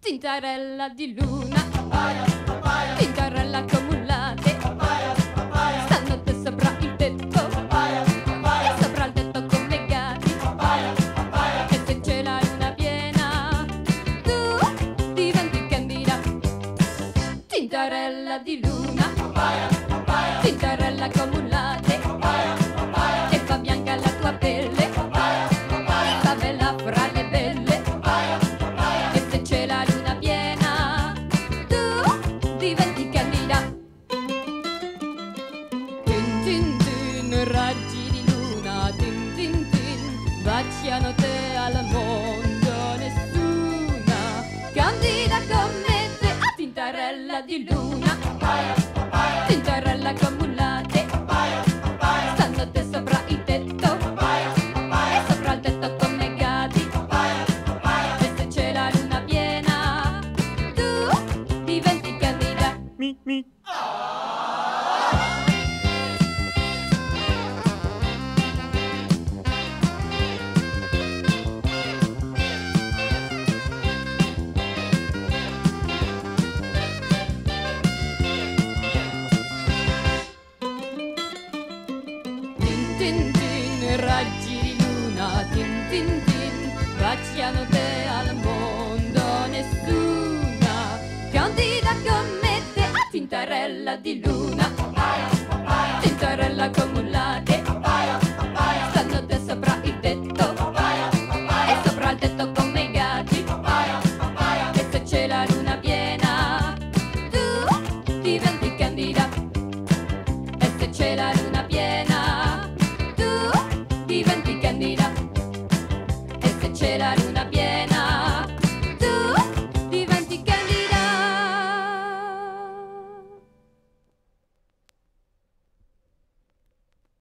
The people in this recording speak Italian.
tintarella di luna, tintarella accumulate, stanotte sopra il tetto, e sopra il tetto collegati, e se c'è la luna piena, tu diventi candida. Tintarella di luna, tintarella accumulate, e fa bianca la tua pelle, fa bella fra le belle, e se c'è la luna piena, tu diventi candida. Tin tin tin, raggi di luna, tin tin tin, baciano te al mondo, nessuna candida come te. A tintarella di luna, tintarella accumulate, stanotte sopra il tetto, e sopra il tetto collegati, e se c'è la luna piena, tu diventi candida. Mi, mi. Tin tin tin, raggi di luna, tin tin tin, baciano te al mondo, nessuna candida come te. A tintarella di luna, tintarella accumulata,